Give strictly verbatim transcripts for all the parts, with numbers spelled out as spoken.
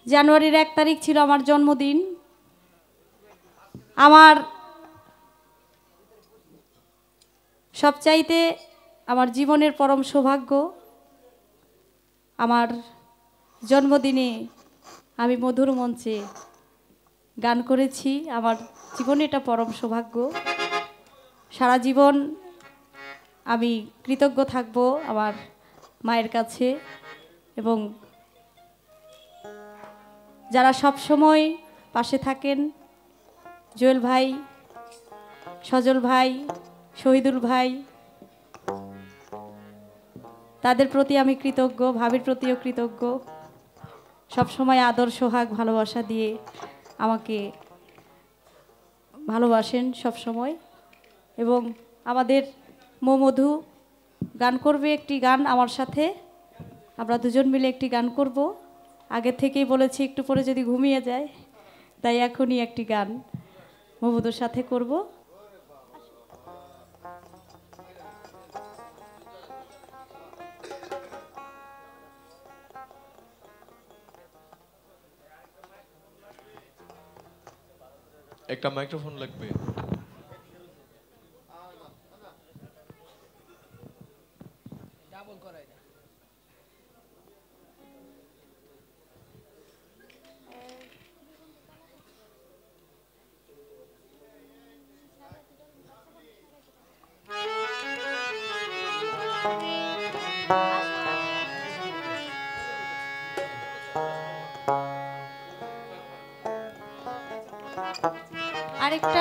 জানুয়ারির এক তারিখ ছিল আমার জন্মদিন। আমার সবচাইতে আমার জীবনের পরম সৌভাগ্য, আমার জন্মদিনে আমি মধুর মঞ্চে গান করেছি। আমার জীবনে এটা পরম সৌভাগ্য। সারা জীবন আমি কৃতজ্ঞ থাকব আমার মায়ের কাছে, এবং যারা সব সময় পাশে থাকেন, জুয়েল ভাই, সজল ভাই, শহীদুল ভাই, তাদের প্রতি আমি কৃতজ্ঞ, ভাবির প্রতিও কৃতজ্ঞ। সব সময় আদর সোহাগ ভালোবাসা দিয়ে আমাকে ভালোবাসেন সব সময়। এবং আমাদের মধু গান করবে একটি গান আমার সাথে, আমরা দুজন মিলে একটি গান করব। আগে থেকেই বলেছি একটু পরে যদি ঘুমিয়ে যায়, তাই এখনই একটি গান মধুর সাথে করব। একটা মাইক্রোফোন লাগবে। আরেকটা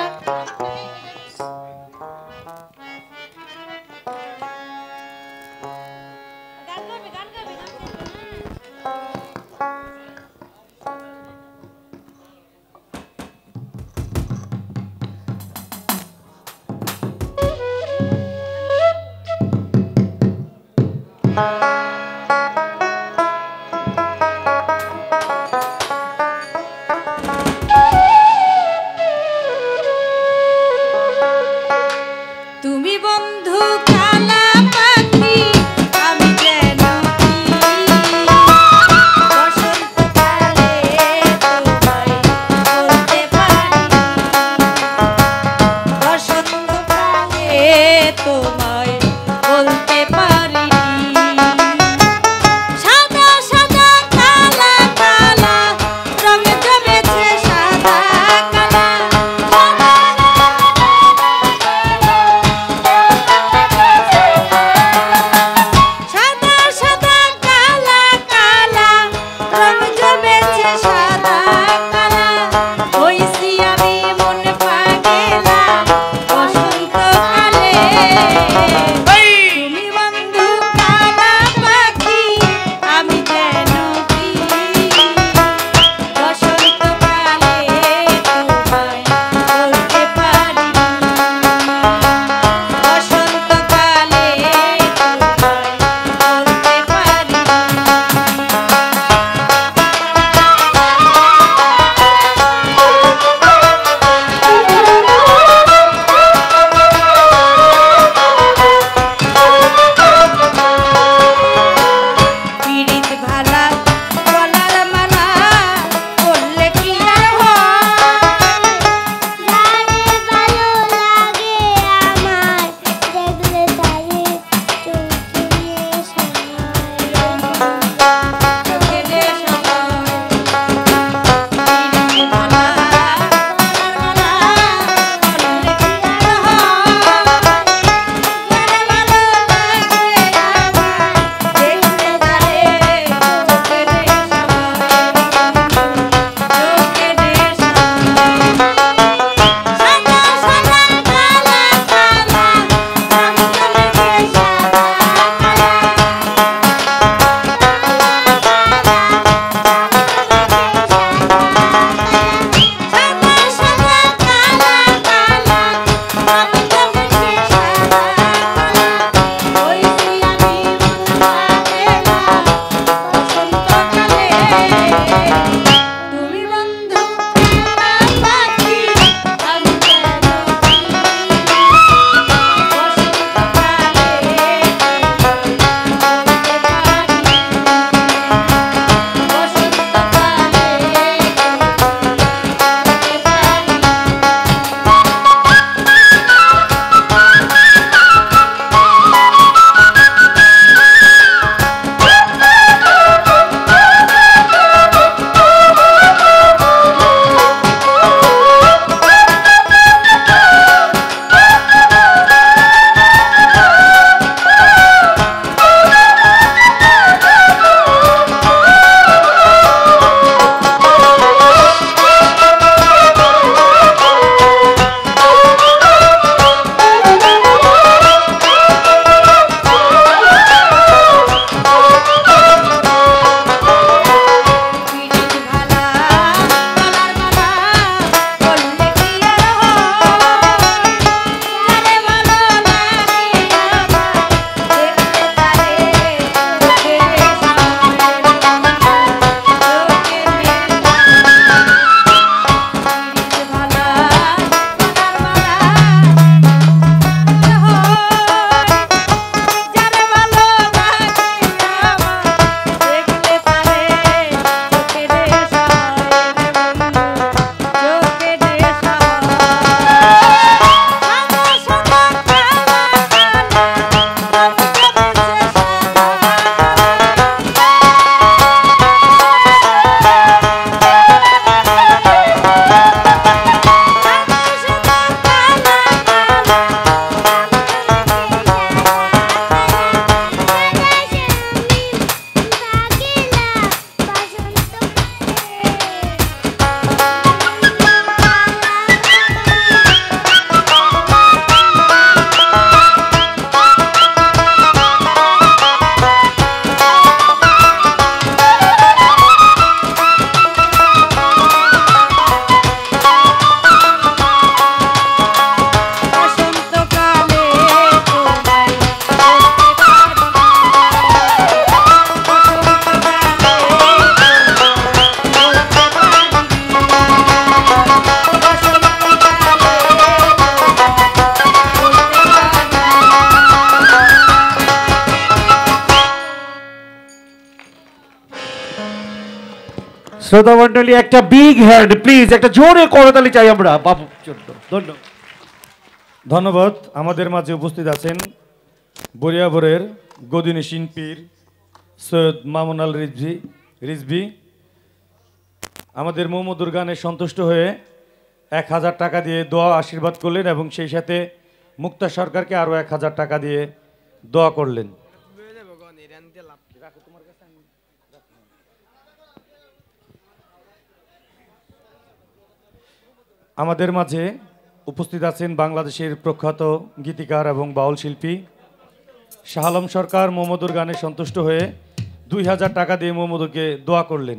শ্রোতা মন্ডলী একটা বিগ হ্যান্ড প্লিজ, একটা জোরে করতালি চাই আমরা বাবুর জন্য। ধন্যবাদ। ধন্যবাদ। আমাদের মাঝে উপস্থিত আছেন বরিয়াবরের গদিনী শিল্পীর সৈয়দ মামুন আল রিজভি রিজভি আমাদের মোহাম্মদুর গানে সন্তুষ্ট হয়ে এক হাজার টাকা দিয়ে দোয়া আশীর্বাদ করলেন এবং সেই সাথে মুক্তা সরকারকে আরও এক হাজার টাকা দিয়ে দোয়া করলেন। আমাদের মাঝে উপস্থিত আছেন বাংলাদেশের প্রখ্যাত গীতিকার এবং বাউল শিল্পী শাহ আলম সরকার মোহাম্মদুর গানে সন্তুষ্ট হয়ে দুই হাজার টাকা দিয়ে মোহাম্মদুরকে দোয়া করলেন।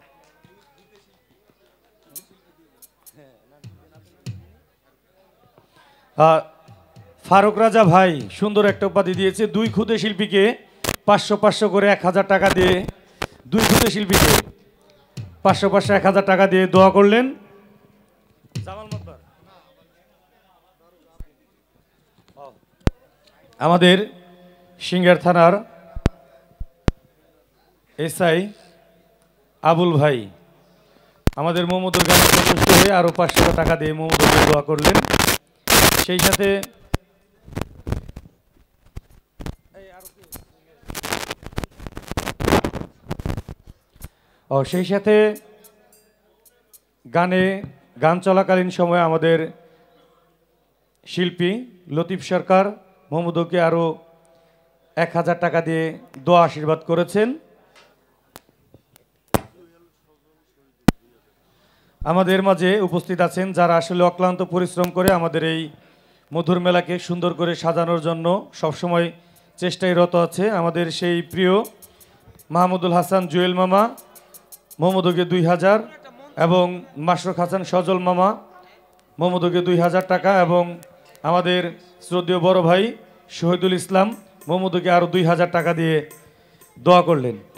ফারুক রাজা ভাই সুন্দর একটা উপাধি দিয়েছে, দুই খুদে শিল্পীকে পাঁচশো পাঁচশো করে এক হাজার টাকা দিয়ে দুই খুদে শিল্পীকে পাঁচশো পাঁচশো এক হাজার টাকা দিয়ে দোয়া করলেন। আমাদের সিঙ্গার থানার এসআই আবুল ভাই আমাদের মোহাম্মদুর গানে সন্তুষ্ট হয়ে আরও পাঁচশো টাকা দিয়ে মোহাম্মদুরকে দোয়া করলেন। সেই সাথে ও সেই সাথে গানে গান চলাকালীন সময়ে আমাদের শিল্পী লতিফ সরকার মোহাম্মদকে আরও এক হাজার টাকা দিয়ে দোয়া আশীর্বাদ করেছেন। আমাদের মাঝে উপস্থিত আছেন যারা আসলে অক্লান্ত পরিশ্রম করে আমাদের এই মধুর মেলাকে সুন্দর করে সাজানোর জন্য সবসময় চেষ্টায় রত আছে। আমাদের সেই প্রিয় মাহমুদুল হাসান জুয়েল মামা মোহাম্মদকে দুই হাজার এবং মাশরুক হাসান সজল মামা মোহাম্মদকে দুই হাজার টাকা এবং আমাদের শ্রদ্ধেয় বড় ভাই শহীদুল ইসলাম মোহাম্মদকে আরও দুই হাজার টাকা দিয়ে দোয়া করলেন।